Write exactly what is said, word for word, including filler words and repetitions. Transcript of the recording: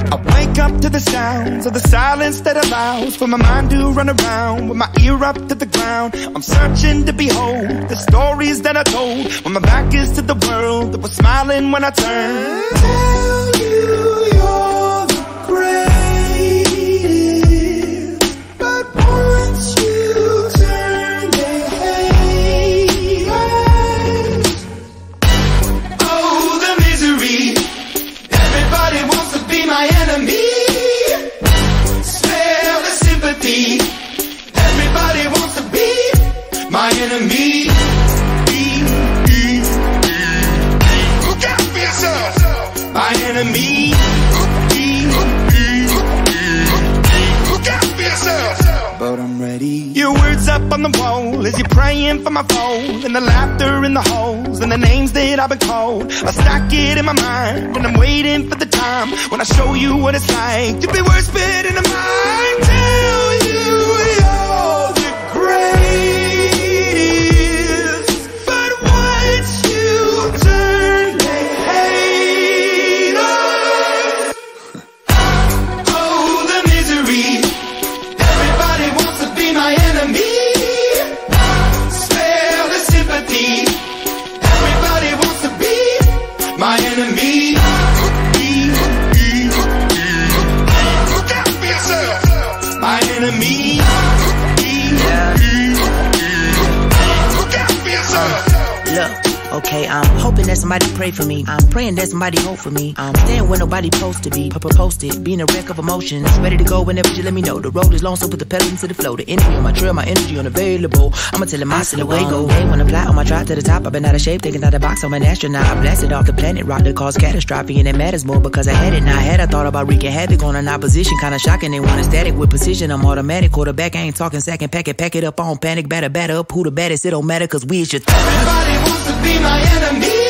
I wake up to the sounds of the silence that allows for my mind to run around with my ear up to the ground. I'm searching to behold the stories that I told when my back is to the world that was smiling when I turned. Tell you you're the greatest, but once you turn they hate us. Oh, the misery. Everybody wants to be my enemy. Spare the sympathy. Everybody wants to be my enemy. Look out for yourself. My enemy. Look out for yourself. But I'm ready. Your words up on the wall as you're praying for my phone, and the laughter in the holes and the names that I've been called. I stack it in my mind and I'm waiting for the time when I show you what it's like to be worse fit in the mind. Tell you you're the greatest, but once you turn they hate us. Oh, the misery. Everybody wants to be my enemy. Spare the sympathy. Everybody wants to be my enemy. Look out for yourself. My enemy. Look out for yourself. Look, okay, I'm hoping that somebody pray for me. I'm praying that somebody hope for me. I'm staying where nobody supposed to be. Papa posted, being a wreck of emotions. Ready to go whenever you let me know. The road is long, so put the pedal into the flow. The energy on my trail, my energy unavailable. I'ma tell him I still away go. Hey, when I fly on my drive to the top, I've been out of shape, thinking out the box. I'm an astronaut. I blasted off the planet, rock that caused catastrophe, and it matters more because I had it. Now I had I thought about wreaking havoc on an opposition, kinda shocking. They want a static with precision. I'm automatic, quarterback. I ain't talking second pack it, pack it up on panic, batter, batter up. Who the baddest? It don't matter, cause we is just. Everybody wants to be my enemy.